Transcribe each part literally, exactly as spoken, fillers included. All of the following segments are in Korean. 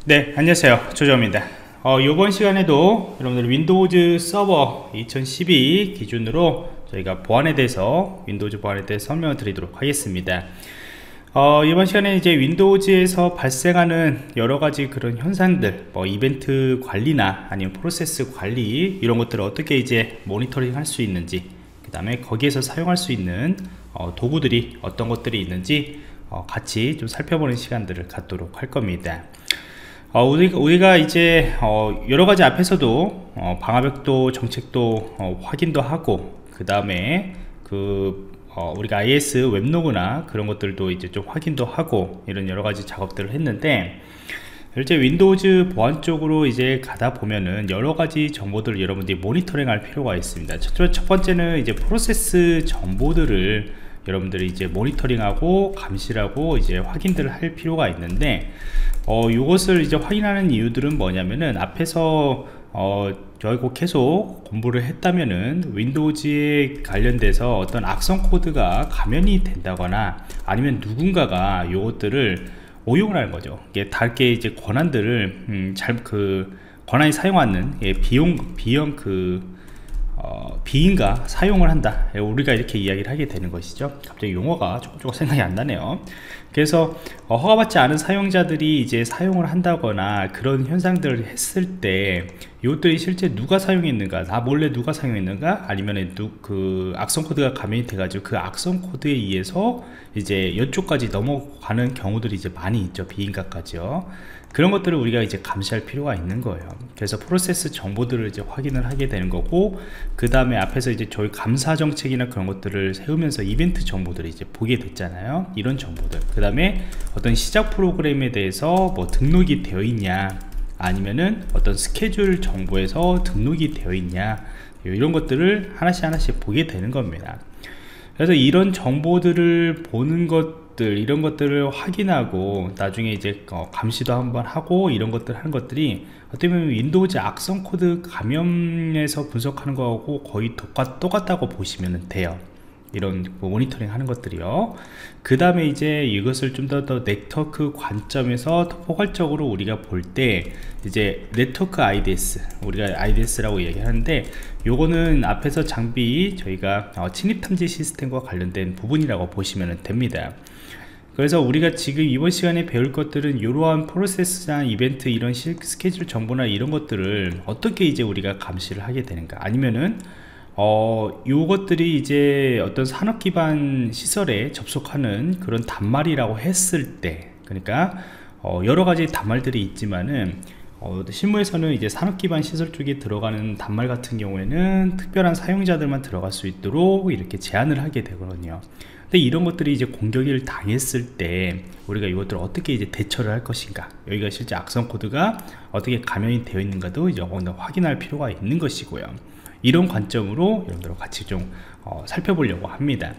네, 안녕하세요. 조정입니다. 어, 이번 시간에도 여러분들 윈도우즈 서버 이천십이 기준으로 저희가 보안에 대해서 윈도우즈 보안에 대해서 설명을 드리도록 하겠습니다. 어, 이번 시간에 이제 윈도우즈에서 발생하는 여러가지 그런 현상들, 뭐 이벤트 관리나 아니면 프로세스 관리 이런 것들을 어떻게 이제 모니터링 할 수 있는지, 그 다음에 거기에서 사용할 수 있는 어, 도구들이 어떤 것들이 있는지 어, 같이 좀 살펴보는 시간들을 갖도록 할 겁니다. 어, 우리가, 우리가 이제 어, 여러가지 앞에서도 어, 방화벽도 정책도 어, 확인도 하고, 그 다음에 그 어, 우리가 아이에스 웹로그나 그런 것들도 이제 좀 확인도 하고 이런 여러가지 작업들을 했는데, 실제 윈도우즈 보안 쪽으로 이제 가다 보면은 여러가지 정보들을 여러분들이 모니터링 할 필요가 있습니다. 첫, 첫 번째는 이제 프로세스 정보들을 여러분들이 이제 모니터링하고 감시하고 이제 확인들을 할 필요가 있는데, 어, 이것을 이제 확인하는 이유들은 뭐냐면은 앞에서 어, 저희가 계속 공부를 했다면은 윈도우즈에 관련돼서 어떤 악성 코드가 감염이 된다거나 아니면 누군가가 이것들을 오용을 하는 거죠. 이게 다르게 이제 권한들을 음, 잘 그 권한이 사용하는 예, 비용 비용 그 어, 비인가 사용을 한다, 우리가 이렇게 이야기를 하게 되는 것이죠. 갑자기 용어가 조금 조금 생각이 안 나네요. 그래서 어, 허가받지 않은 사용자들이 이제 사용을 한다거나 그런 현상들을 했을 때 이것들이 실제 누가 사용했는가, 나 몰래 누가 사용했는가, 아니면 누, 그 악성 코드가 감염이 돼 가지고 그 악성 코드에 의해서 이제 이쪽까지 넘어가는 경우들이 이제 많이 있죠. 비인가까지요. 그런 것들을 우리가 이제 감시할 필요가 있는 거예요. 그래서 프로세스 정보들을 이제 확인을 하게 되는 거고, 그 다음에 앞에서 이제 저희 감사 정책이나 그런 것들을 세우면서 이벤트 정보들을 이제 보게 됐잖아요. 이런 정보들. 그 다음에 어떤 시작 프로그램에 대해서 뭐 등록이 되어 있냐, 아니면은 어떤 스케줄 정보에서 등록이 되어 있냐, 이런 것들을 하나씩 하나씩 보게 되는 겁니다. 그래서 이런 정보들을 보는 것들, 이런 것들을 확인하고 나중에 이제 어, 감시도 한번 하고 이런 것들 하는 것들이 어떻게 보면 윈도우즈 악성 코드 감염에서 분석하는 거하고 거의 똑같, 똑같다고 보시면 돼요. 이런 모니터링 하는 것들이요. 그 다음에 이제 이것을 좀 더 더 네트워크 관점에서 더 포괄적으로 우리가 볼 때 이제 네트워크 아이디에스, 우리가 아이디에스라고 얘기하는데, 요거는 앞에서 장비 저희가 어, 침입 탐지 시스템과 관련된 부분이라고 보시면 됩니다. 그래서 우리가 지금 이번 시간에 배울 것들은 이러한 프로세스나 이벤트, 이런 시, 스케줄 정보나 이런 것들을 어떻게 이제 우리가 감시를 하게 되는가, 아니면은 어, 요것들이 이제 어떤 산업 기반 시설에 접속하는 그런 단말이라고 했을 때, 그러니까 어, 여러 가지 단말들이 있지만은 어, 실무에서는 이제 산업 기반 시설 쪽에 들어가는 단말 같은 경우에는 특별한 사용자들만 들어갈 수 있도록 이렇게 제한을 하게 되거든요. 근데 이런 것들이 이제 공격을 당했을 때 우리가 이것들을 어떻게 이제 대처를 할 것인가, 여기가 실제 악성 코드가 어떻게 감염이 되어 있는가도 이제 확인할 필요가 있는 것이고요. 이런 관점으로 여러분들과 같이 좀 어, 살펴보려고 합니다.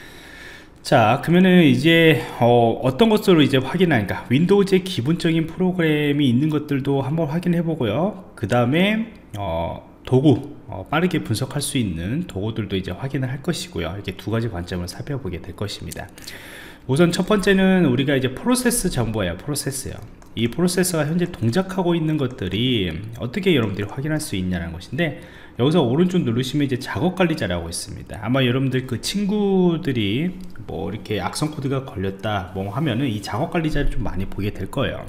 자, 그러면은 이제 어, 어떤 것으로 이제 확인하는가, 윈도우즈의 기본적인 프로그램이 있는 것들도 한번 확인해 보고요. 그 다음에 어, 도구, 어, 빠르게 분석할 수 있는 도구들도 이제 확인을 할 것이고요. 이렇게 두 가지 관점을 살펴보게 될 것입니다. 우선 첫 번째는 우리가 이제 프로세스 정보예요. 프로세스요. 이 프로세스가 현재 동작하고 있는 것들이 어떻게 여러분들이 확인할 수 있냐는 것인데, 여기서 오른쪽 누르시면 이제 작업 관리자라고 있습니다. 아마 여러분들 그 친구들이 뭐 이렇게 악성 코드가 걸렸다 뭐 하면은 이 작업 관리자를 좀 많이 보게 될 거예요.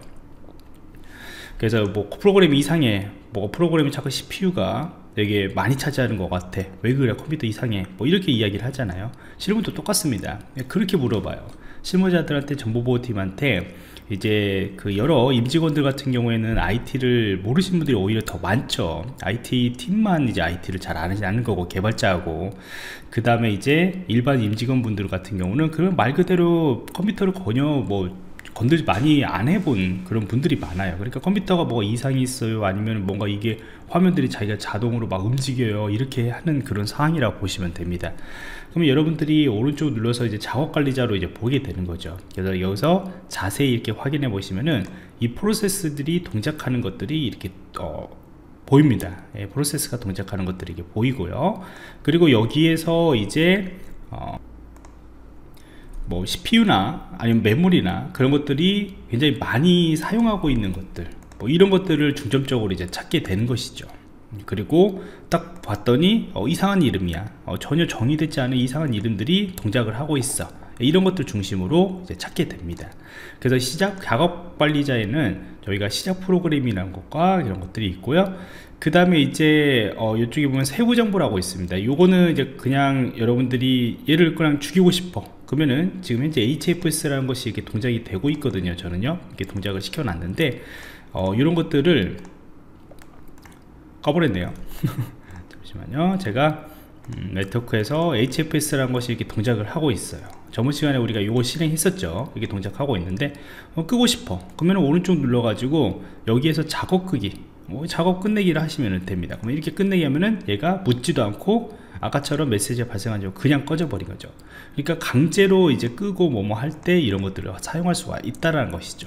그래서 뭐 프로그램이 이상해, 뭐 프로그램이 자꾸 씨피유가 되게 많이 차지하는 것 같아, 왜 그래, 컴퓨터 이상해, 뭐 이렇게 이야기를 하잖아요. 실무도 똑같습니다. 그렇게 물어봐요. 실무자들한테, 정보보호팀한테 이제 그 여러 임직원들 같은 경우에는 아이티를 모르시는 분들이 오히려 더 많죠. 아이티 팀만 이제 아이티를 잘 아는, 아는 거고, 개발자하고, 그 다음에 이제 일반 임직원분들 같은 경우는 그런 말 그대로 컴퓨터를 전혀 뭐 건들지 많이 안 해본 그런 분들이 많아요. 그러니까 컴퓨터가 뭐가 이상이 있어요, 아니면 뭔가 이게 화면들이 자기가 자동으로 막 움직여요, 이렇게 하는 그런 상황이라고 보시면 됩니다. 그러면 여러분들이 오른쪽 눌러서 이제 작업 관리자로 이제 보게 되는 거죠. 그래서 여기서 자세히 이렇게 확인해 보시면은 이 프로세스들이 동작하는 것들이 이렇게 어, 보입니다. 예, 프로세스가 동작하는 것들이 이게 보이고요. 그리고 여기에서 이제 어, 뭐 씨피유나 아니면 메모리나 그런 것들이 굉장히 많이 사용하고 있는 것들, 뭐 이런 것들을 중점적으로 이제 찾게 되는 것이죠. 그리고 딱 봤더니 어, 이상한 이름이야, 어, 전혀 정의되지 않은 이상한 이름들이 동작을 하고 있어. 이런 것들 중심으로 이제 찾게 됩니다. 그래서 시작 작업 관리자에는 저희가 시작 프로그램이라는 것과 이런 것들이 있고요. 그 다음에 이제 어, 이쪽에 보면 세부 정보라고 있습니다. 요거는 이제 그냥 여러분들이 얘를 그냥 죽이고 싶어 그러면은 지금 현재 에이치에프에스라는 것이 이렇게 동작이 되고 있거든요. 저는요 이렇게 동작을 시켜 놨는데 어, 이런 것들을 꺼버렸네요. 잠시만요. 제가 음, 네트워크에서 에이치에프에스라는 것이 이렇게 동작을 하고 있어요. 저번 시간에 우리가 이거 실행했었죠. 이게 동작하고 있는데 어, 끄고 싶어 그러면 오른쪽 눌러 가지고 여기에서 작업 끄기, 뭐 작업 끝내기를 하시면 됩니다. 그럼 이렇게 끝내기 하면은 얘가 묻지도 않고 아까처럼 메시지가 발생하지 않고 그냥 꺼져 버린 거죠. 그러니까 강제로 이제 끄고 뭐뭐 할 때 이런 것들을 사용할 수가 있다라는 것이죠.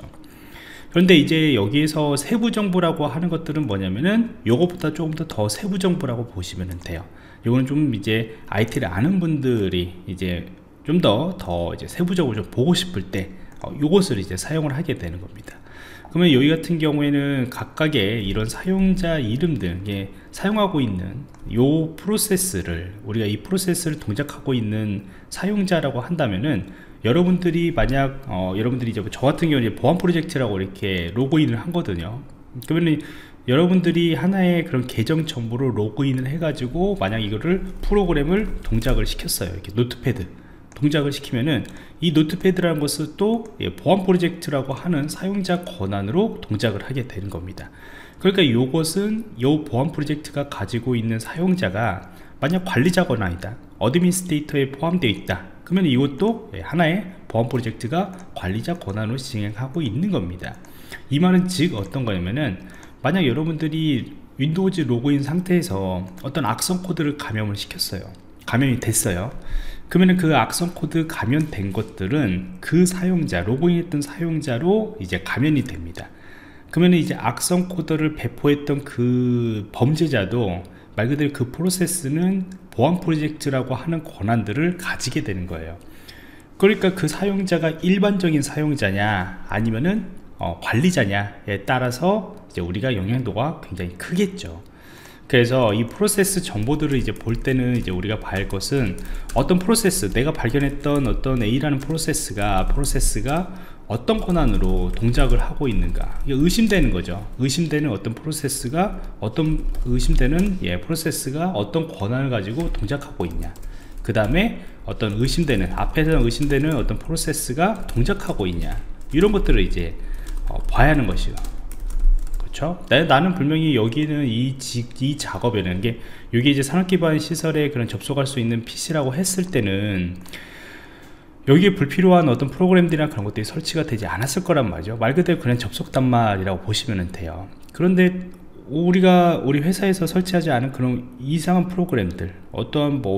그런데 이제 여기에서 세부 정보라고 하는 것들은 뭐냐면은 요것보다 조금 더 더 세부 정보라고 보시면 돼요. 요거는 좀 이제 아이티를 아는 분들이 이제 좀 더 더 이제 세부적으로 좀 보고 싶을 때 어, 요것을 이제 사용을 하게 되는 겁니다. 그러면 여기 같은 경우에는 각각의 이런 사용자 이름들, 예, 사용하고 있는 요 프로세스를 우리가 이 프로세스를 동작하고 있는 사용자라고 한다면은 여러분들이 만약 어, 여러분들이 이제 저 같은 경우는 보안 프로젝트라고 이렇게 로그인을 하거든요. 그러면 여러분들이 하나의 그런 계정 정보를 로그인을 해가지고 만약 이거를 프로그램을 동작을 시켰어요. 이렇게 노트패드 동작을 시키면은 이 노트패드라는 것은 또 보안 프로젝트라고 하는 사용자 권한으로 동작을 하게 되는 겁니다. 그러니까 이것은 이 보안 프로젝트가 가지고 있는 사용자가 만약 관리자 권한이다, 어드민스트레이터에 포함되어 있다, 그러면 이것도 하나의 보안 프로젝트가 관리자 권한으로 진행하고 있는 겁니다. 이 말은 즉 어떤 거냐면은 만약 여러분들이 윈도우즈 로그인 상태에서 어떤 악성 코드를 감염을 시켰어요. 감염이 됐어요. 그러면 그 악성 코드 감염된 것들은 그 사용자, 로그인했던 사용자로 이제 감염이 됩니다. 그러면 이제 악성 코드를 배포했던 그 범죄자도 말 그대로 그 프로세스는 보안 프로젝트라고 하는 권한들을 가지게 되는 거예요. 그러니까 그 사용자가 일반적인 사용자냐 아니면은 어, 관리자냐에 따라서 이제 우리가 영향도가 굉장히 크겠죠. 그래서 이 프로세스 정보들을 이제 볼 때는 이제 우리가 봐야 할 것은 어떤 프로세스, 내가 발견했던 어떤 A라는 프로세스가 프로세스가 어떤 권한으로 동작을 하고 있는가, 이게 의심되는 거죠. 의심되는 어떤 프로세스가 어떤 의심되는 예, 프로세스가 어떤 권한을 가지고 동작하고 있냐, 그 다음에 어떤 의심되는 앞에서 의심되는 어떤 프로세스가 동작하고 있냐, 이런 것들을 이제 어, 봐야 하는 것이요. 나, 나는 분명히 여기는 이, 지, 이 작업에는 게 이게 이제 산업기반 시설에 그런 접속할 수 있는 피시라고 했을 때는 여기에 불필요한 어떤 프로그램들이나 그런 것들이 설치가 되지 않았을 거란 말이죠. 말 그대로 그냥 접속 단말이라고 보시면 돼요. 그런데 우리가 우리 회사에서 설치하지 않은 그런 이상한 프로그램들, 어떠한 뭐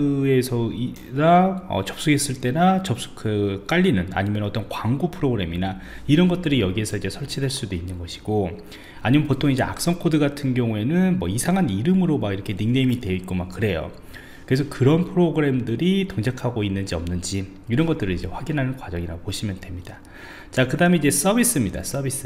웹하드에서나 어, 접속했을 때나 접속 그 깔리는 아니면 어떤 광고 프로그램이나 이런 것들이 여기에서 이제 설치될 수도 있는 것이고, 아니면 보통 이제 악성 코드 같은 경우에는 뭐 이상한 이름으로 막 이렇게 닉네임이 되어 있고 막 그래요. 그래서 그런 프로그램들이 동작하고 있는지 없는지 이런 것들을 이제 확인하는 과정이라고 보시면 됩니다. 자, 그 다음에 이제 서비스입니다. 서비스.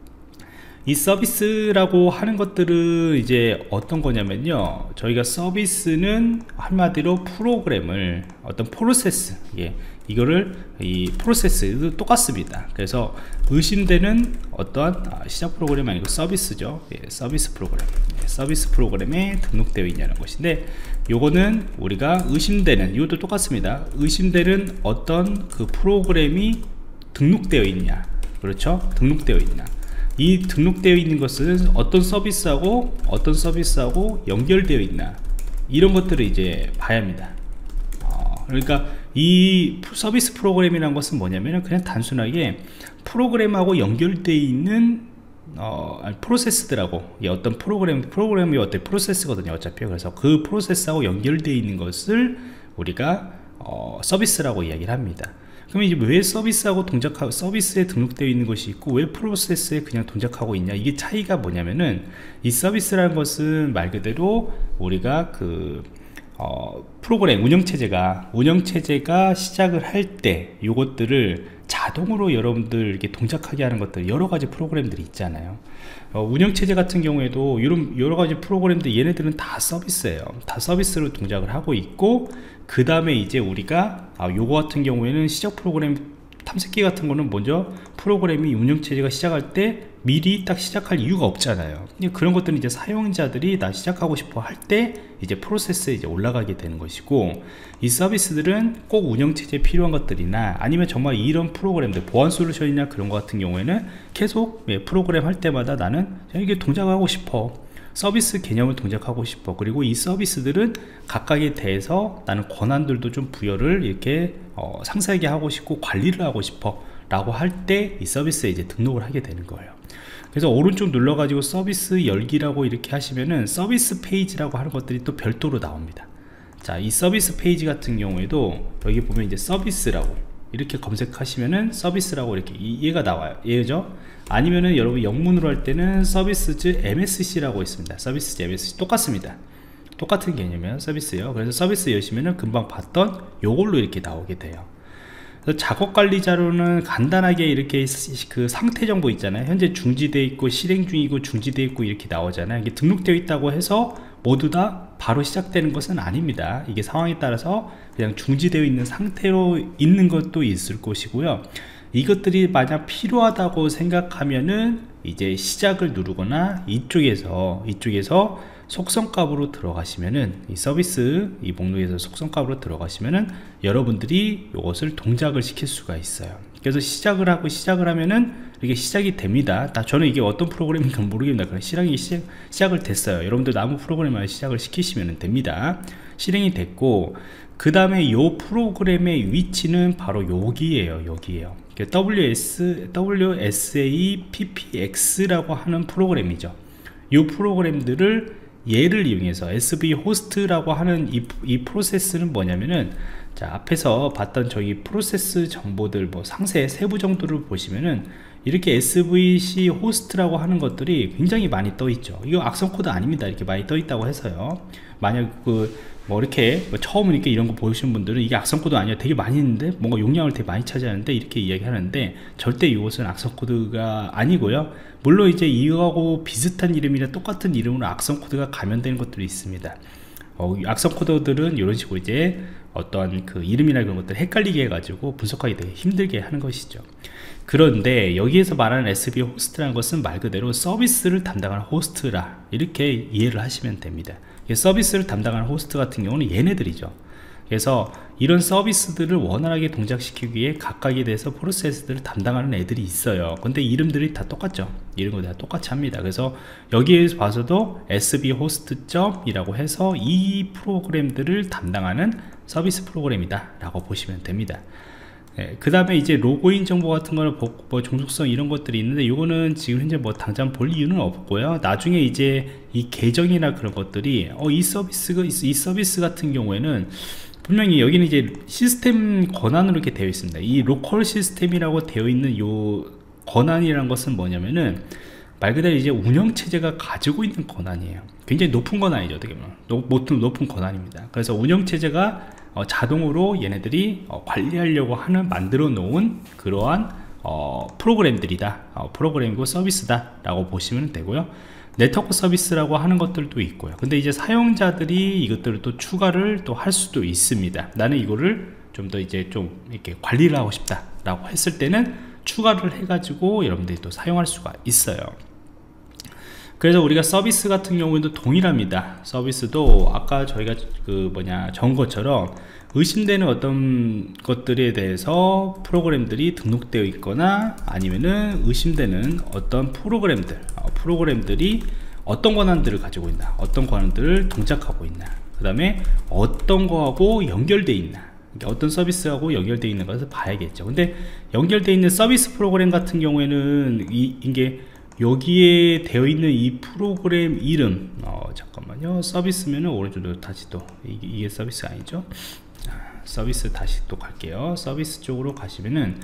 이 서비스라고 하는 것들은 이제 어떤 거냐면요, 저희가 서비스는 한마디로 프로그램을 어떤 프로세스, 예, 이거를 이 프로세스도 똑같습니다. 그래서 의심되는 어떠한 아, 시작 프로그램이 아니고 서비스죠. 예, 서비스 프로그램, 예, 서비스 프로그램에 등록되어 있냐는 것인데, 요거는 우리가 의심되는, 이것도 똑같습니다. 의심되는 어떤 그 프로그램이 등록되어 있냐, 그렇죠? 등록되어 있냐, 이 등록되어 있는 것은 어떤 서비스하고 어떤 서비스하고 연결되어 있나, 이런 것들을 이제 봐야 합니다. 어, 그러니까 이 서비스 프로그램이라는 것은 뭐냐면 그냥 단순하게 프로그램하고 연결되어 있는 어, 프로세스들하고, 예, 어떤 프로그램 프로그램이 어떤 프로세스거든요 어차피. 그래서 그 프로세스하고 연결되어 있는 것을 우리가 어, 서비스라고 이야기를 합니다. 그러면 이제 왜 서비스하고 동작하고 서비스에 등록되어 있는 것이 있고 왜 프로세스에 그냥 동작하고 있냐, 이게 차이가 뭐냐면은 이 서비스라는 것은 말 그대로 우리가 그 어, 프로그램 운영체제가 운영체제가 시작을 할 때 요것들을 자동으로 여러분들 이렇게 동작하게 하는 것들 여러가지 프로그램들이 있잖아요. 어, 운영체제 같은 경우에도 이런 여러가지 프로그램들 얘네들은 다 서비스예요. 다 서비스로 동작을 하고 있고, 그 다음에 이제 우리가 아, 요거 같은 경우에는 시작 프로그램 탐색기 같은 거는 먼저 프로그램이 운영체제가 시작할 때 미리 딱 시작할 이유가 없잖아요. 그런 것들은 이제 사용자들이 나 시작하고 싶어 할 때 이제 프로세스에 이제 올라가게 되는 것이고, 이 서비스들은 꼭 운영체제에 필요한 것들이나 아니면 정말 이런 프로그램들 보안 솔루션이나 그런 것 같은 경우에는 계속 프로그램 할 때마다 나는 이게 동작하고 싶어, 서비스 개념을 동작하고 싶어, 그리고 이 서비스들은 각각에 대해서 나는 권한들도 좀 부여를 이렇게 어, 상세하게 하고 싶고 관리를 하고 싶어 라고 할 때 이 서비스에 이제 등록을 하게 되는 거예요. 그래서 오른쪽 눌러 가지고 서비스 열기라고 이렇게 하시면은 서비스 페이지라고 하는 것들이 또 별도로 나옵니다. 자, 이 서비스 페이지 같은 경우에도 여기 보면 이제 서비스라고 이렇게 검색하시면은 서비스라고 이렇게 얘가 나와요. 얘죠. 아니면은 여러분 영문으로 할 때는 서비스즈 엠에스씨라고 있습니다. 서비스즈 엠에스씨 똑같습니다. 똑같은 개념이에요. 서비스요. 그래서 서비스 여시면은 금방 봤던 요걸로 이렇게 나오게 돼요. 그래서 작업 관리 자료는 간단하게 이렇게 그 상태 정보 있잖아요. 현재 중지되어 있고 실행 중이고 중지되어 있고 이렇게 나오잖아요. 이게 등록되어 있다고 해서 모두 다 바로 시작되는 것은 아닙니다. 이게 상황에 따라서 그냥 중지되어 있는 상태로 있는 것도 있을 것이고요. 이것들이 만약 필요하다고 생각하면은 이제 시작을 누르거나 이쪽에서 이쪽에서 속성값으로 들어가시면은 이 서비스 이 목록에서 속성값으로 들어가시면은 여러분들이 이것을 동작을 시킬 수가 있어요. 그래서 시작을 하고 시작을 하면은 이게 시작이 됩니다. 나 저는 이게 어떤 프로그램인지 모르겠는데 그냥 실행이 시작, 시작을 됐어요. 여러분들 아무 프로그램을 시작을 시키시면 됩니다. 실행이 됐고, 그 다음에 요 프로그램의 위치는 바로 여기에요. 여기에요. 더블유에스, 더블유에스에이피피엑스라고 하는 프로그램이죠. 이 프로그램들을 얘를 이용해서 에스브이 호스트라고 하는 이, 이 프로세스는 뭐냐면은, 자, 앞에서 봤던 저기 프로세스 정보들 뭐 상세 세부 정도를 보시면은 이렇게 에스브이씨 호스트라고 하는 것들이 굉장히 많이 떠 있죠. 이거 악성 코드 아닙니다. 이렇게 많이 떠 있다고 해서요. 만약 그 뭐 이렇게 뭐 처음 이렇게 이런 거 보시는 분들은 이게 악성 코드 아니야, 되게 많이 있는데 뭔가 용량을 되게 많이 차지하는데 이렇게 이야기하는데, 절대 이것은 악성 코드가 아니고요. 물론 이제 이거하고 비슷한 이름이나 똑같은 이름으로 악성 코드가 감염되는 것들이 있습니다. 어, 악성 코드들은 이런 식으로 이제 어떤 그 이름이나 그런 것들 헷갈리게 해가지고 분석하기 되게 힘들게 하는 것이죠. 그런데 여기에서 말하는 에스브이 호스트라는 것은 말 그대로 서비스를 담당하는 호스트라 이렇게 이해를 하시면 됩니다. 서비스를 담당하는 호스트 같은 경우는 얘네들이죠. 그래서 이런 서비스들을 원활하게 동작시키기 위해 각각에 대해서 프로세스들을 담당하는 애들이 있어요. 근데 이름들이 다 똑같죠. 이름도 다 똑같이 합니다. 그래서 여기에서 봐서도 에스브이 호스트점이라고 해서 이 프로그램들을 담당하는 서비스 프로그램이다 라고 보시면 됩니다. 네, 그 다음에 이제 로그인 정보 같은 거는 뭐 종속성 이런 것들이 있는데 이거는 지금 현재 뭐 당장 볼 이유는 없고요. 나중에 이제 이 계정이나 그런 것들이 어, 이 서비스가 이 서비스 같은 경우에는 분명히 여기는 이제 시스템 권한으로 이렇게 되어 있습니다. 이 로컬 시스템이라고 되어 있는 요 권한이라는 것은 뭐냐면은 말 그대로 이제 운영체제가 가지고 있는 권한이에요. 굉장히 높은 권한이죠. 어떻게 보면 높은, 높은 권한입니다. 그래서 운영체제가 어, 자동으로 얘네들이 어, 관리하려고 하는 만들어 놓은 그러한 어, 프로그램들이다, 어, 프로그램이고 서비스다 라고 보시면 되고요. 네트워크 서비스라고 하는 것들도 있고요. 근데 이제 사용자들이 이것들을 또 추가를 또 할 수도 있습니다. 나는 이거를 좀 더 이제 좀 이렇게 관리를 하고 싶다 라고 했을 때는 추가를 해 가지고 여러분들이 또 사용할 수가 있어요. 그래서 우리가 서비스 같은 경우에도 동일합니다. 서비스도 아까 저희가 그 뭐냐 적은 것처럼 의심되는 어떤 것들에 대해서 프로그램들이 등록되어 있거나 아니면은 의심되는 어떤 프로그램들 어, 프로그램들이 어떤 권한들을 가지고 있나, 어떤 권한들을 동작하고 있나, 그 다음에 어떤 거하고 연결되어 있나, 어떤 서비스하고 연결되어 있는 것을 봐야겠죠. 근데 연결되어 있는 서비스 프로그램 같은 경우에는 이, 이게 여기에 되어 있는 이 프로그램 이름 어 잠깐만요. 서비스면은 오른쪽으로 다시 또 이게, 이게 서비스 아니죠? 자, 서비스 다시 또 갈게요. 서비스 쪽으로 가시면은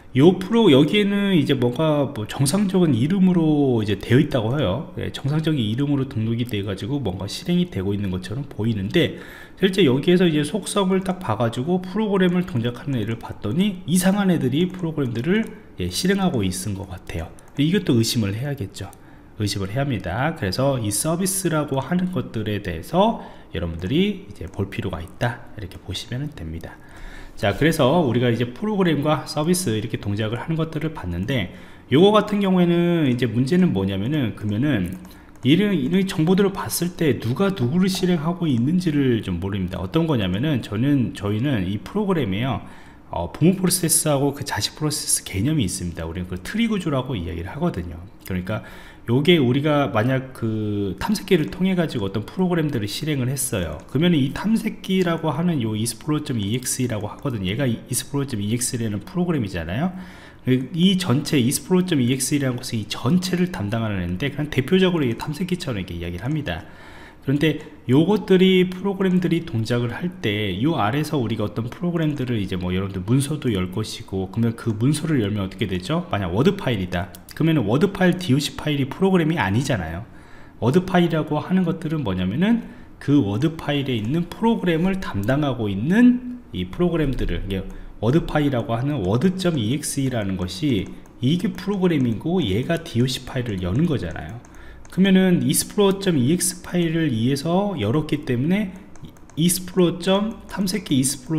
요 프로 여기에는 이제 뭔가 뭐 정상적인 이름으로 이제 되어 있다고 해요. 예, 정상적인 이름으로 등록이 돼 가지고 뭔가 실행이 되고 있는 것처럼 보이는데, 실제 여기에서 이제 속성을 딱 봐가지고 프로그램을 동작하는 애를 봤더니 이상한 애들이 프로그램들을 예, 실행하고 있은 것 같아요. 이것도 의심을 해야겠죠. 의심을 해야 합니다. 그래서 이 서비스라고 하는 것들에 대해서 여러분들이 이제 볼 필요가 있다, 이렇게 보시면 됩니다. 자, 그래서 우리가 이제 프로그램과 서비스 이렇게 동작을 하는 것들을 봤는데, 요거 같은 경우에는 이제 문제는 뭐냐면은, 그러면은 이런, 이런 정보들을 봤을 때 누가 누구를 실행하고 있는지를 좀 모릅니다. 어떤 거냐면은, 저는 저희는 이 프로그램에요, 어, 부모 프로세스하고 그 자식 프로세스 개념이 있습니다. 우리는 그 트리 구조라고 이야기를 하거든요. 그러니까 요게 우리가 만약 그 탐색기를 통해 가지고 어떤 프로그램들을 실행을 했어요. 그러면 이 탐색기라고 하는 요 이스플로러.exe라고 하거든요. 얘가 이스플로러.exe라는 프로그램이잖아요. 이 전체 이스플로러.exe라는 것은 이 전체를 담당하는 애인데, 그냥 대표적으로 이 탐색기처럼 이렇게 이야기를 합니다. 그런데 요것들이 프로그램들이 동작을 할 때 요 아래서 우리가 어떤 프로그램들을 이제 뭐 여러분들 문서도 열 것이고, 그러면 그 문서를 열면 어떻게 되죠? 만약 워드 파일이다 그러면 워드 파일 도c 파일이 프로그램이 아니잖아요. 워드 파일이라고 하는 것들은 뭐냐면은 그 워드 파일에 있는 프로그램을 담당하고 있는 이 프로그램들을, 이게 워드 파일이라고 하는 word.exe라는 것이 이게 프로그램이고 얘가 도c 파일을 여는 거잖아요. 그러면은 이스플로러.ex 파일을 이해서 열었기 때문에 이스플로러. 탐색기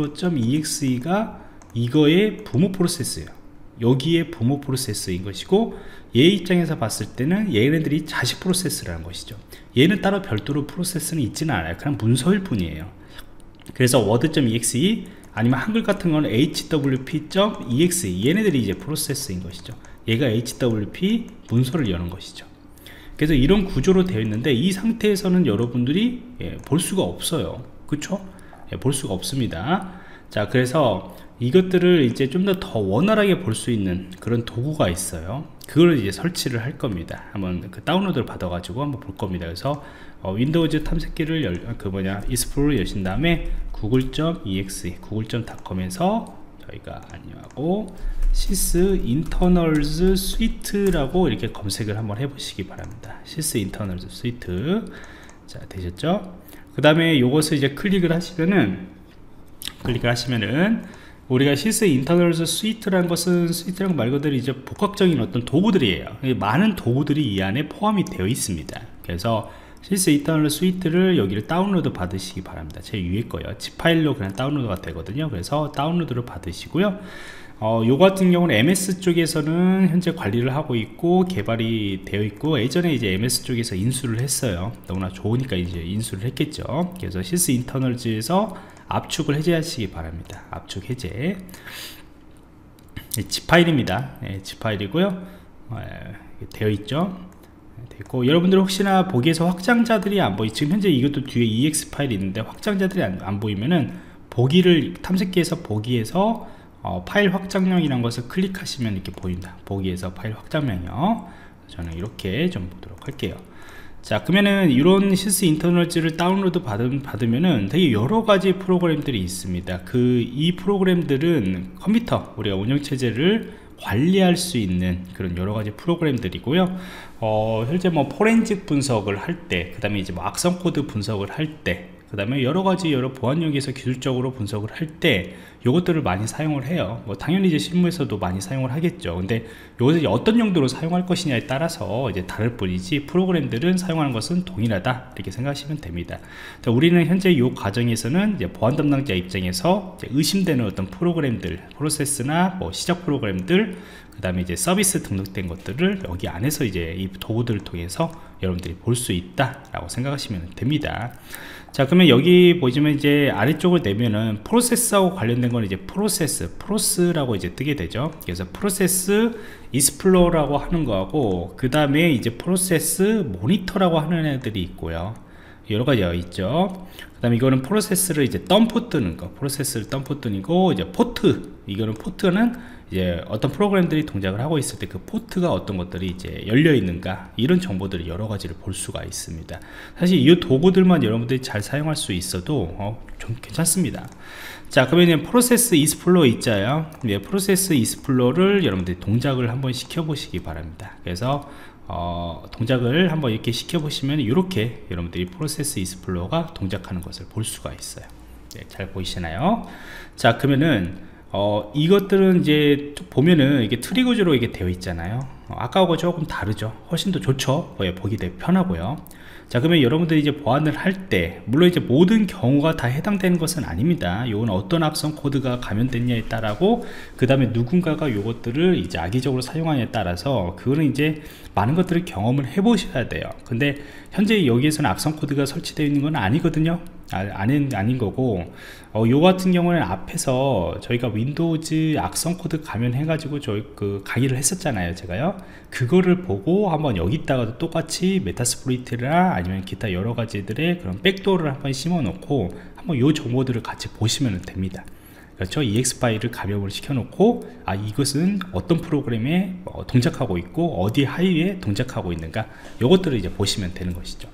이스플로러.exe가 이거의 부모 프로세스예요. 여기에 부모 프로세스인 것이고, 얘 입장에서 봤을 때는 얘네들이 자식 프로세스라는 것이죠. 얘는 따로 별도로 프로세스는 있지는 않아요. 그냥 문서일 뿐이에요. 그래서 word.exe 아니면 한글 같은 거는 hwp.exe, 얘네들이 이제 프로세스인 것이죠. 얘가 hwp 문서를 여는 것이죠. 그래서 이런 구조로 되어 있는데, 이 상태에서는 여러분들이 예, 볼 수가 없어요. 그쵸? 예, 볼 수가 없습니다. 자, 그래서 이것들을 이제 좀 더 더 원활하게 볼 수 있는 그런 도구가 있어요. 그걸 이제 설치를 할 겁니다. 한번 그 다운로드를 받아 가지고 한번 볼 겁니다. 그래서 어, 윈도우즈 탐색기를 열, 그 뭐냐 이스플로를 여신 다음에 구글.exe 구글.닷컴에서 저희가 안녕하고 sys internals suite라고 이렇게 검색을 한번 해보시기 바랍니다. sys internals suite. 자, 되셨죠? 그 다음에 요것을 이제 클릭을 하시면은 클릭을 하시면은 우리가 sys internals suite라는 것은, suite라는 말 그대로 이제 복합적인 어떤 도구들이에요. 많은 도구들이 이 안에 포함이 되어 있습니다. 그래서 sys internals suite를 여기를 다운로드 받으시기 바랍니다. 제 위에 거요. 집 파일로 그냥 다운로드가 되거든요. 그래서 다운로드를 받으시고요. 어, 요 같은 경우는 엠에스 쪽에서는 현재 관리를 하고 있고 개발이 되어 있고, 예전에 이제 엠에스 쪽에서 인수를 했어요. 너무나 좋으니까 이제 인수를 했겠죠. 그래서 sys internals에서 압축을 해제하시기 바랍니다. 압축 해제. 집 파일입니다. 네, 집 파일이고요. 어, 되어 있죠. 되고, 여러분들 혹시나 보기에서 확장자들이 안 보이, 지금 현재 이것도 뒤에 이엑스 파일이 있는데 확장자들이 안, 안 보이면은 보기를 탐색기에서 보기에서 어, 파일 확장명이라는 것을 클릭하시면 이렇게 보인다. 보기에서 파일 확장명이요. 저는 이렇게 좀 보도록 할게요. 자, 그러면은 이런 sys internals를 다운로드 받음, 받으면은 되게 여러가지 프로그램들이 있습니다. 그 이 프로그램들은 컴퓨터, 우리가 운영체제를 관리할 수 있는 그런 여러가지 프로그램들이고요. 어, 현재 뭐 포렌식 분석을 할 때, 그 다음에 이제 뭐 악성 코드 분석을 할 때, 그 다음에 여러가지 여러 보안용에서 기술적으로 분석을 할 때 요것들을 많이 사용을 해요. 뭐 당연히 이제 실무에서도 많이 사용을 하겠죠. 근데 요것을 어떤 용도로 사용할 것이냐에 따라서 이제 다를 뿐이지, 프로그램들은 사용하는 것은 동일하다, 이렇게 생각하시면 됩니다. 자, 우리는 현재 요 과정에서는 이제 보안 담당자 입장에서 이제 의심되는 어떤 프로그램들, 프로세스나 뭐 시작 프로그램들, 그 다음에 이제 서비스 등록된 것들을 여기 안에서 이제 이 도구들을 통해서 여러분들이 볼 수 있다 라고 생각하시면 됩니다. 자, 그러면 여기 보시면 이제 아래쪽을 내면은 프로세스하고 관련된 건 이제 프로세스, 프로스라고 이제 뜨게 되죠. 그래서 프로세스 익스플로러라고 하는 거하고, 그 다음에 이제 프로세스 모니터라고 하는 애들이 있고요. 여러 가지가 있죠. 그 다음에 이거는 프로세스를 이제 덤프 뜨는 거, 프로세스를 덤프 뜨는 거, 이제 포트, 이거는 포트는 이제 어떤 프로그램들이 동작을 하고 있을 때 그 포트가 어떤 것들이 이제 열려 있는가, 이런 정보들을 여러 가지를 볼 수가 있습니다. 사실 이 도구들만 여러분들이 잘 사용할 수 있어도 어, 좀 괜찮습니다. 자, 그러면 이제 프로세스 익스플로어 있잖아요. 네, 프로세스 익스플로어를 여러분들이 동작을 한번 시켜 보시기 바랍니다. 그래서 어, 동작을 한번 이렇게 시켜 보시면 이렇게 여러분들이 프로세스 익스플로어가 동작하는 것을 볼 수가 있어요. 네, 잘 보이시나요? 자, 그러면은 어, 이것들은 이제 보면은 이게 트리 구조로 이게 되어 있잖아요. 어, 아까하고 조금 다르죠. 훨씬 더 좋죠. 예, 보기 되게 편하고요. 자, 그러면 여러분들이 이제 보안을 할 때, 물론 이제 모든 경우가 다 해당되는 것은 아닙니다. 요건 어떤 악성 코드가 감염됐냐에 따라고, 그 다음에 누군가가 요것들을 이제 악의적으로 사용하냐에 따라서, 그거는 이제 많은 것들을 경험을 해 보셔야 돼요. 근데 현재 여기에서는 악성 코드가 설치되어 있는 건 아니거든요. 아, 아닌, 아닌 거고, 어, 요 같은 경우는 앞에서 저희가 윈도우즈 악성 코드 감염해 가지고 저희 그 강의를 했었잖아요, 제가요. 그거를 보고 한번 여기다가도 똑같이 메타스플로이트나 아니면 기타 여러 가지들의 그런 백도어를 한번 심어 놓고 한번 요 정보들을 같이 보시면 됩니다. 그렇죠? 이엑스 파일을 감염을 시켜 놓고, 아, 이것은 어떤 프로그램에 어, 동작하고 있고 어디 하위에 동작하고 있는가, 요것들을 이제 보시면 되는 것이죠.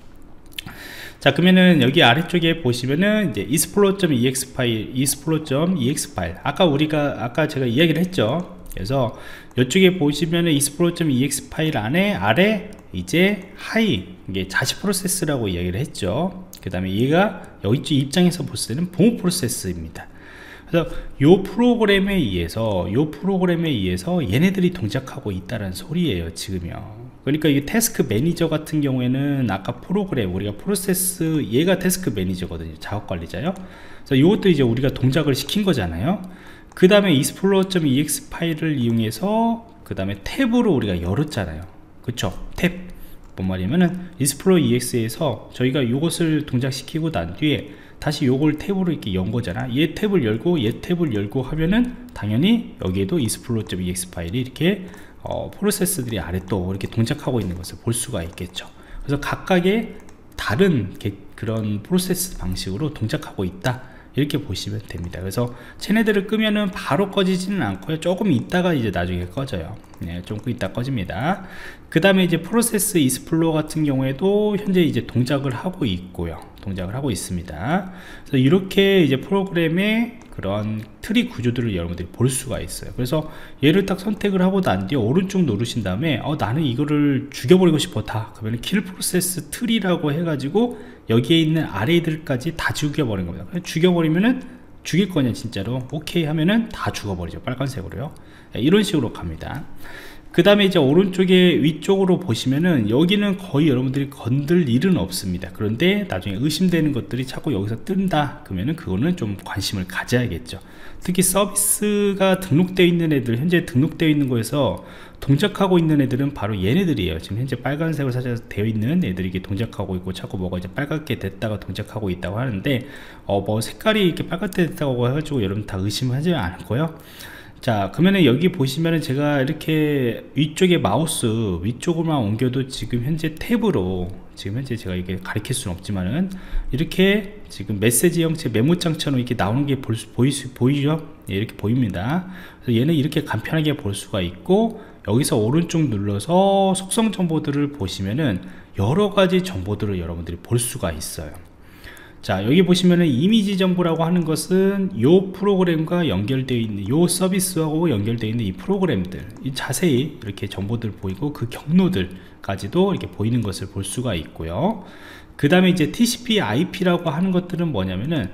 자, 그러면은 여기 아래쪽에 보시면은 이제 explorer.ex 파일, explorer.ex 파일, 아까 우리가 아까 제가 이야기를 했죠. 그래서 이쪽에 보시면은 explorer.ex 파일 안에 아래 이제 하이, 이게 자식 프로세스라고 이야기를 했죠. 그 다음에 얘가 여기 입장에서 봤을 때는 보호 프로세스입니다. 그래서 요 프로그램에 의해서 요 프로그램에 의해서 얘네들이 동작하고 있다는 소리예요, 지금요. 그러니까 이게 태스크 매니저 같은 경우에는 아까 프로그램, 우리가 프로세스, 얘가 태스크 매니저거든요, 작업 관리자요. 그래서 이것도 이제 우리가 동작을 시킨 거잖아요. 그 다음에 explorer.ex 파일을 이용해서 그 다음에 탭으로 우리가 열었잖아요. 그쵸? 탭. 뭔 말이냐면은 explorer.ex에서 저희가 이것을 동작시키고 난 뒤에 다시 요걸 탭으로 이렇게 연 거잖아. 얘 탭을 열고 얘 탭을 열고 하면은 당연히 여기에도 explorer.ex 파일이 이렇게 어, 프로세스들이 아래 또 이렇게 동작하고 있는 것을 볼 수가 있겠죠. 그래서 각각의 다른 게, 그런 프로세스 방식으로 동작하고 있다, 이렇게 보시면 됩니다. 그래서 쟤네들을 끄면은 바로 꺼지지는 않고요, 조금 있다가 이제 나중에 꺼져요. 네, 조금 있다 꺼집니다. 그 다음에 이제 프로세스 익스플로어 같은 경우에도 현재 이제 동작을 하고 있고요, 동작을 하고 있습니다. 그래서 이렇게 이제 프로그램의 그런 트리 구조들을 여러분들이 볼 수가 있어요. 그래서 얘를 딱 선택을 하고 난 뒤에 오른쪽 누르신 다음에 어, 나는 이거를 죽여버리고 싶어 다, 그러면 킬 프로세스 트리라고 해가지고 여기에 있는 아래들까지 다 죽여버린 겁니다. 죽여버리면은 죽일 거냐 진짜로, 오케이 하면은 다 죽어버리죠, 빨간색으로요. 네, 이런 식으로 갑니다. 그 다음에 이제 오른쪽에 위쪽으로 보시면은 여기는 거의 여러분들이 건들 일은 없습니다. 그런데 나중에 의심되는 것들이 자꾸 여기서 뜬다, 그러면은 그거는 좀 관심을 가져야겠죠. 특히 서비스가 등록되어 있는 애들, 현재 등록되어 있는 거에서 동작하고 있는 애들은 바로 얘네들이에요. 지금 현재 빨간색으로 살짝 되어 있는 애들이 이게 동작하고 있고, 자꾸 뭐가 이제 빨갛게 됐다가 동작하고 있다고 하는데, 어 뭐 색깔이 이렇게 빨갛게 됐다고 해가지고 여러분 다 의심하지 않고요. 자, 그러면은 여기 보시면은 제가 이렇게 위쪽에 마우스 위쪽으로만 옮겨도 지금 현재 탭으로, 지금 현재 제가 이게 가리킬 수는 없지만은 이렇게 지금 메시지 형태 메모장처럼 이렇게 나오는 게 볼 수, 보이, 보이죠? 예, 이렇게 보입니다. 그래서 얘는 이렇게 간편하게 볼 수가 있고, 여기서 오른쪽 눌러서 속성 정보들을 보시면은 여러 가지 정보들을 여러분들이 볼 수가 있어요. 자, 여기 보시면은 이미지 정보라고 하는 것은 요 프로그램과 연결되어 있는, 요 서비스하고 연결되어 있는 이 프로그램들, 이 자세히 이렇게 정보들 보이고, 그 경로들까지도 이렇게 보이는 것을 볼 수가 있고요. 그 다음에 이제 티씨피 아이피라고 하는 것들은 뭐냐면은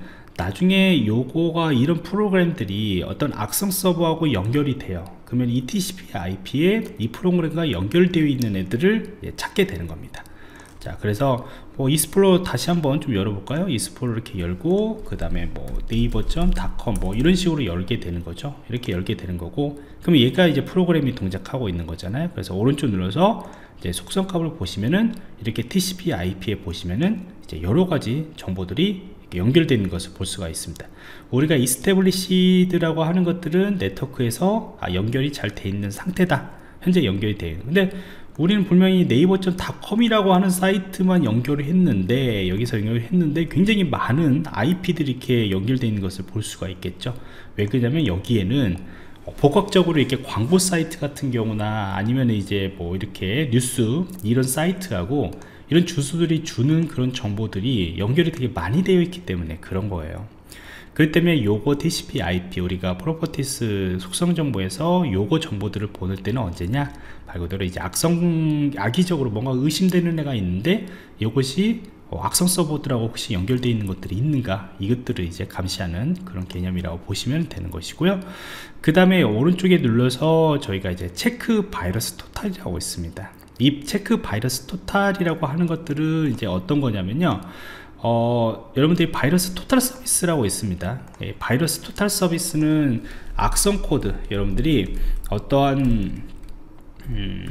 나중에 요거가, 이런 프로그램들이 어떤 악성 서버하고 연결이 돼요. 그러면 이 티씨피 아이피에 이 프로그램과 연결되어 있는 애들을 찾게 되는 겁니다. 자, 그래서 뭐 이스플로어 다시 한번 좀 열어볼까요? 이스플로어 이렇게 열고, 그 다음에 뭐 네이버 닷 컴 뭐 이런 식으로 열게 되는 거죠. 이렇게 열게 되는 거고, 그럼 얘가 이제 프로그램이 동작하고 있는 거잖아요. 그래서 오른쪽 눌러서 이제 속성 값을 보시면은 이렇게 티씨피 아이피에 보시면은 이제 여러 가지 정보들이 연결되어 있는 것을 볼 수가 있습니다. 우리가 이스태블리시드라고 하는 것들은 네트워크에서 아, 연결이 잘 돼 있는 상태다, 현재 연결이 되어 있는. 근데 우리는 분명히 네이버 닷컴이라고 하는 사이트만 연결을 했는데, 여기서 연결을 했는데 굉장히 많은 아이피들이 이렇게 연결되어 있는 것을 볼 수가 있겠죠. 왜 그러냐면 여기에는 복합적으로 이렇게 광고 사이트 같은 경우나 아니면 이제 뭐 이렇게 뉴스 이런 사이트하고 이런 주소들이 주는 그런 정보들이 연결이 되게 많이 되어 있기 때문에 그런 거예요. 그렇기 때문에 요거 티씨피 아이피, 우리가 프로퍼티스 속성 정보에서 요거 정보들을 보낼 때는 언제냐, 말 그대로 이제 악성 악의적으로 뭔가 의심되는 애가 있는데 이것이 악성 서버들하고 혹시 연결되어 있는 것들이 있는가, 이것들을 이제 감시하는 그런 개념이라고 보시면 되는 것이고요. 그 다음에 오른쪽에 눌러서 저희가 이제 체크 바이러스 토탈이라고 있습니다. 이 체크 바이러스 토탈이라고 하는 것들은 이제 어떤 거냐면요, 어, 여러분들이 바이러스 토탈 서비스라고 있습니다. 예, 바이러스 토탈 서비스는 악성 코드, 여러분들이 어떠한 음,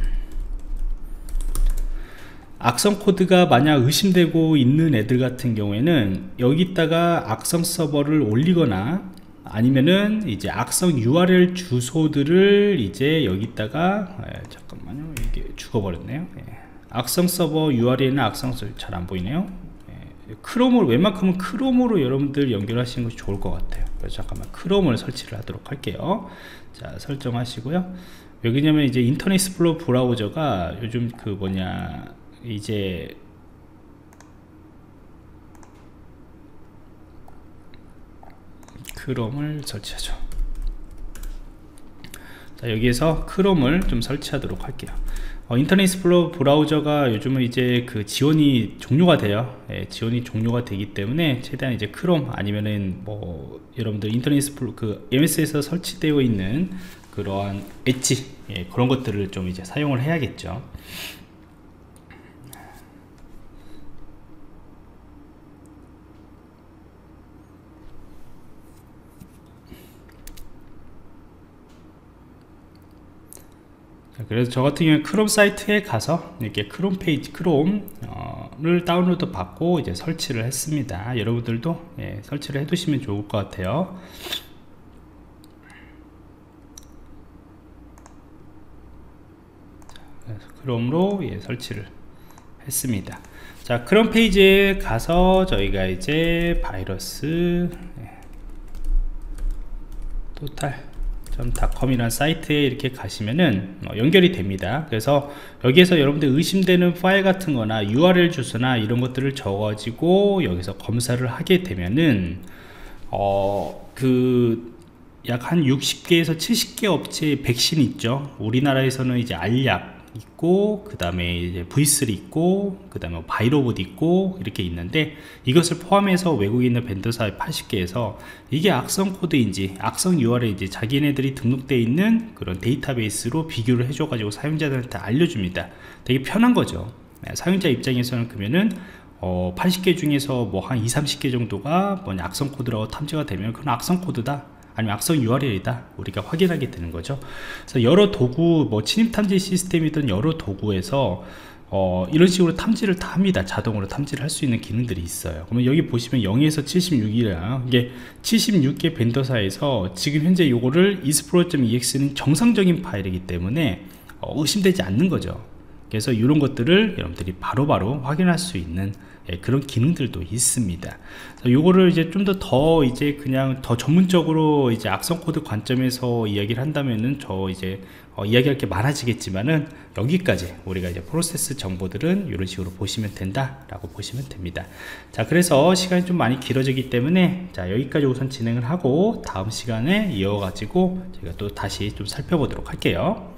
악성 코드가 만약 의심되고 있는 애들 같은 경우에는 여기다가 악성 서버를 올리거나 아니면은 이제 악성 유알엘 주소들을 이제 여기다가 예, 잠깐만요, 이게 죽어버렸네요. 예, 악성 서버 유알엘은 악성 서버 잘 안 보이네요. 크롬을 웬만큼은 크롬으로 여러분들 연결하시는 것이 좋을 것 같아요. 그래서 잠깐만 크롬을 설치를 하도록 할게요. 자, 설정하시고요. 여기냐면 이제 인터넷 익스플로러 브라우저가 요즘 그 뭐냐 이제 크롬을 설치하죠. 자, 여기에서 크롬을 좀 설치하도록 할게요. 어, 인터넷 익스플로러 브라우저가 요즘은 이제 그 지원이 종료가 돼요. 예, 지원이 종료가 되기 때문에 최대한 이제 크롬 아니면은 뭐 여러분들 인터넷 익스플로러 그 엠에스에서 설치되어 있는 그러한 엣지, 예, 그런 것들을 좀 이제 사용을 해야겠죠. 그래서 저 같은 경우에 크롬 사이트에 가서 이렇게 크롬 페이지 크롬을 다운로드 받고 이제 설치를 했습니다. 여러분들도 예, 설치를 해 두시면 좋을 것 같아요. 그래서 크롬으로 예, 설치를 했습니다. 자, 크롬 페이지에 가서 저희가 이제 바이러스 예, 토탈 닷컴이라는 사이트에 이렇게 가시면은 어, 연결이 됩니다. 그래서 여기에서 여러분들 의심되는 파일 같은 거나 유알엘 주소나 이런 것들을 적어 가지고 여기서 검사를 하게 되면은 어, 그 약 한 육십 개에서 칠십 개 업체의 백신 있죠. 우리나라에서는 이제 알약 있고, 그 다음에 이제 브이 쓰리 있고, 그 다음에 바이로봇 있고, 이렇게 있는데 이것을 포함해서 외국에 있는 벤더사 팔십 개에서 이게 악성 코드인지 악성 유알엘인지 자기네들이 등록되어 있는 그런 데이터베이스로 비교를 해줘 가지고 사용자들한테 알려줍니다. 되게 편한 거죠. 사용자 입장에서는 그러면은 어, 팔십 개 중에서 뭐 한 이삼십 개 정도가 뭐 악성 코드라고 탐지가 되면 그건 악성 코드다, 아니면 악성 유알엘이다, 우리가 확인하게 되는 거죠. 그래서 여러 도구, 뭐 침입 탐지 시스템이든 여러 도구에서 어, 이런 식으로 탐지를 다 합니다. 자동으로 탐지를 할 수 있는 기능들이 있어요. 그러면 여기 보시면 영에서 칠십육이라 이게 칠십육 개 벤더사에서 지금 현재 요거를 이스프로.ex는 정상적인 파일이기 때문에 어, 의심되지 않는 거죠. 그래서 이런 것들을 여러분들이 바로바로 바로 확인할 수 있는 예, 그런 기능들도 있습니다. 요거를 이제 좀 더 더 이제 그냥 더 전문적으로 이제 악성 코드 관점에서 이야기를 한다면은 저 이제 어, 이야기할 게 많아지겠지만은 여기까지 우리가 이제 프로세스 정보들은 이런 식으로 보시면 된다라고 보시면 됩니다. 자, 그래서 시간이 좀 많이 길어지기 때문에 자, 여기까지 우선 진행을 하고 다음 시간에 이어가지고 제가 또 다시 좀 살펴보도록 할게요.